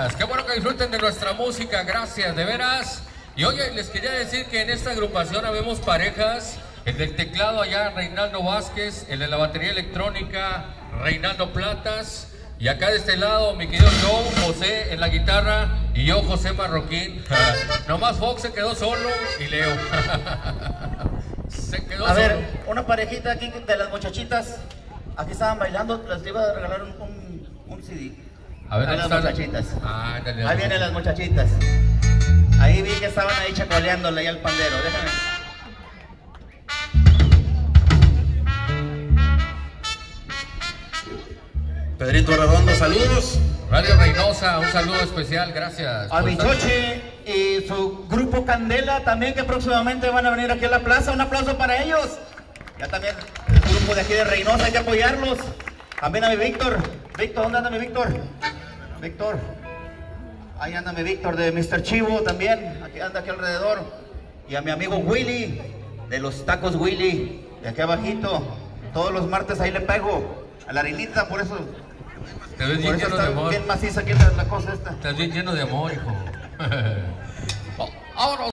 gracias. Qué bueno que disfruten de nuestra música, gracias, de veras. Y oye, les quería decir que en esta agrupación habemos parejas. El del teclado allá, Reinaldo Vázquez. El de la batería electrónica, Reinaldo Platas. Y acá de este lado, mi querido Joe, José en la guitarra. Y yo, José Marroquín. Nomás Fox se quedó solo y Leo. Se quedó a solo. ver, una parejita aquí de las muchachitas. Aquí estaban bailando, les iba a regalar un CD. A ver, ahí las muchachitas. Ah, dale, Ahí vienen las muchachitas. Ahí vi que estaban ahí chacoleándole ahí al pandero. Déjame. Pedrito Redondo, saludos. Radio Reynosa, un saludo especial, gracias. A Bichoche y su grupo Candela también, que próximamente van a venir aquí a la plaza. Un aplauso para ellos. Ya también el grupo de aquí de Reynosa, hay que apoyarlos. También a mi Víctor. Víctor, ¿dónde anda mi Víctor? Víctor. Ahí anda mi Víctor de Mr. Chivo también. Aquí anda aquí alrededor. Y a mi amigo Willy, de los tacos Willy, de aquí abajito. Todos los martes ahí le pego a la harinita, por eso. Te ves bien lleno de amor. Bien maciza aquí la cosa esta. Estás bien lleno de amor, hijo. Vámonos.